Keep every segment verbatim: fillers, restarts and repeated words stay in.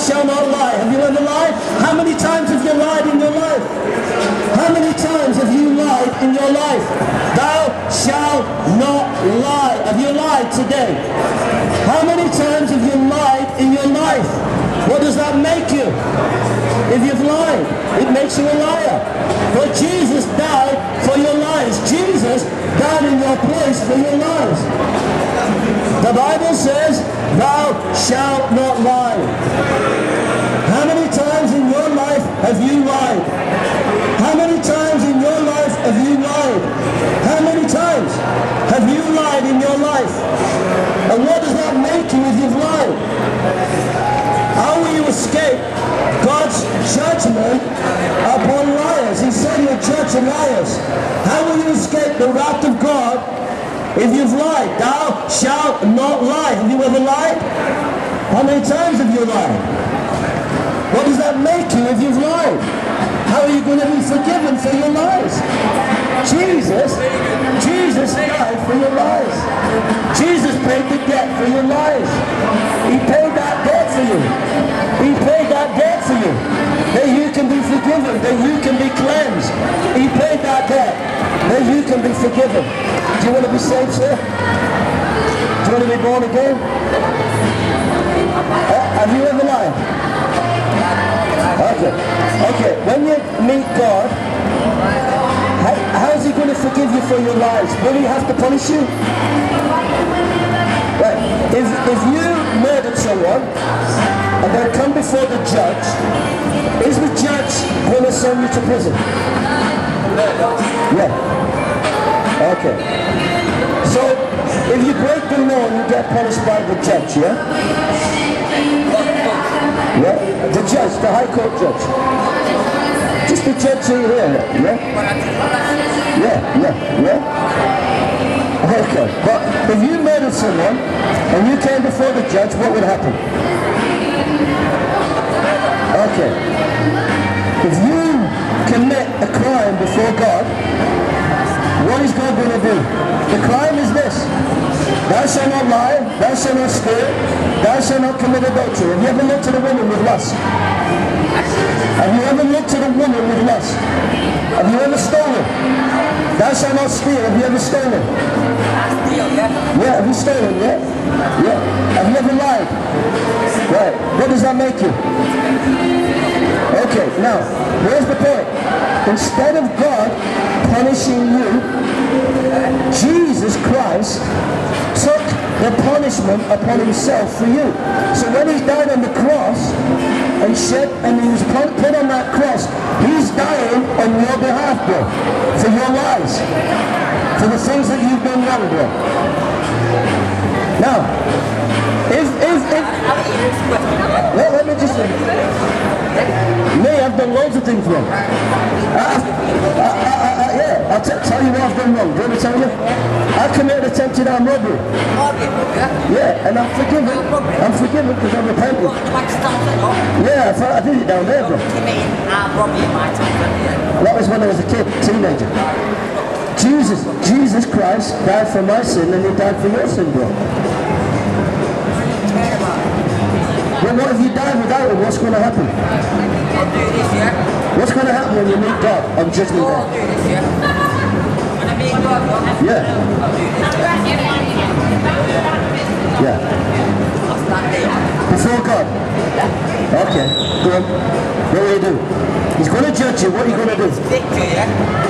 shalt not lie. Have you ever lied? How many times have you lied in your life? How many times have you lied in your life? Thou shalt not lie. Have you lied today? How many times have you lied in your life? What does that make you? If you've lied, it makes you a liar. But Jesus died for your lies. Jesus died in your place for your lies. The Bible says, thou shalt not lie. How many times in your life have you lied? How many times in your life have you lied? How many times have you lied in your life? And what does that make you if you've lied? How will you escape God's judgment upon liars? He said he'll judge liars. How will you escape the wrath of God if you've lied? Thou shalt not lie. Have you ever lied? How many times have you lied? What does that make you if you've lied? How are you going to be forgiven for your lies? Jesus, Jesus died for your lies. Jesus paid the debt for your lies. He paid that debt for you. He paid that debt for you. That you can be forgiven, that you can be cleansed. He paid that debt, that you can be forgiven. Do you want to be saved, sir? Do you want to be born again? Uh, have you ever lied? Okay. Okay, when you meet God, how, how's he going to forgive you for your lies? Will he have to punish you? Right. If, if you murdered someone and they come before the judge, is the judge going to send you to prison? Yeah. Okay. So, if you break the law, you get punished by the judge, yeah? Yeah? The judge, the High Court judge. Just the judge here, yeah? Yeah, yeah, yeah. Okay, but if you murdered someone and you came before the judge, what would happen? Okay. If you commit a crime before God, what is God going to do? The crime is this. Thou shalt not lie, thou shalt not steal, thou shalt not commit adultery. Have you ever looked at a woman with lust? Have you ever looked at a woman with lust? Have you ever stolen? Thou shalt not steal. Have you ever stolen? Yeah, have you stolen? Yeah? Yeah. Have you ever lied? Right. What does that make you? Okay, now, here's the point. Instead of God punishing you, Jesus Christ took the punishment upon himself for you. So when he died on the cross and shed and he was put on that cross, he's dying on your behalf, bro, for your lies, for the things that you've done wrong, bro. Now, if, if, if, well, let me just, me, I've done loads of things wrong. I, I, I, I, yeah, I'll t tell you what I've done wrong. Do you want me to tell you? I committed attempted armed robbery. Yeah, and I'm forgiven. I'm forgiven because I'm repentant. Yeah, I, thought I did it down there, bro. That was when I was a kid, teenager. Jesus, Jesus Christ died for my sin and he died for your sin, bro. Well, what if you die without him? What's going to happen? I'll do this, yeah? What's going to happen when you meet God on Judgment Day? I'll do this, yeah? When I meet God, yeah. I'll do this. Yeah. I'll stand there. Before God? Okay. Go on. What will you do? He's going to judge you. What are you going to do? Victory, yeah?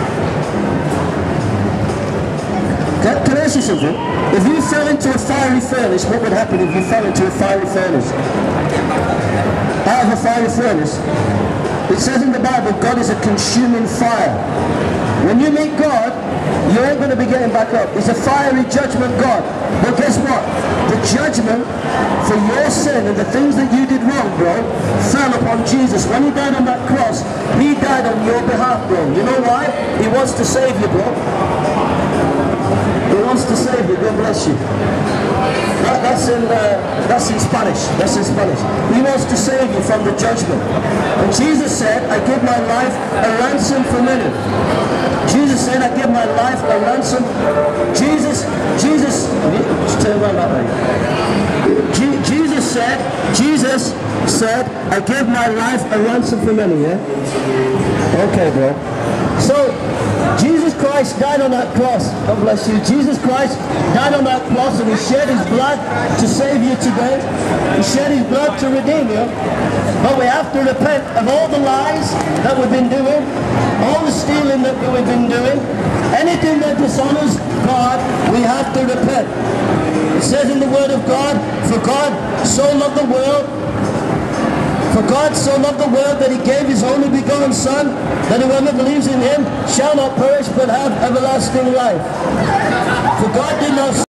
Can, can I ask you something? If you fell into a fiery furnace, what would happen if you fell into a fiery furnace? Out of a fiery furnace. It says in the Bible, God is a consuming fire. When you meet God, you ain't going to be getting back up. He's a fiery judgment God. But guess what? The judgment for your sin and the things that you did wrong, bro, fell upon Jesus. When he died on that cross, he died on your behalf, bro. You know why? He wants to save you, bro. He wants to save you. God bless you. That, that's in uh, that's in Spanish. That's in Spanish. He wants to save you from the judgment. And Jesus said, "I give my life a ransom for many." Jesus said, "I give my life a ransom." Jesus, Jesus, just turn around that way. Je Jesus said, Jesus said, I give my life a ransom for many, yeah? Okay, bro. So, Jesus Christ died on that cross. God bless you. Jesus Christ died on that cross and he shed his blood to save you today. He shed his blood to redeem you. But we have to repent of all the lies that we've been doing, all the stealing that we've been doing, anything that dishonors God, we have to repent. It says in the Word of God, for God so loved the world, for God so loved the world that he gave his only begotten Son, that whoever believes in him shall not perish but have everlasting life. For God did not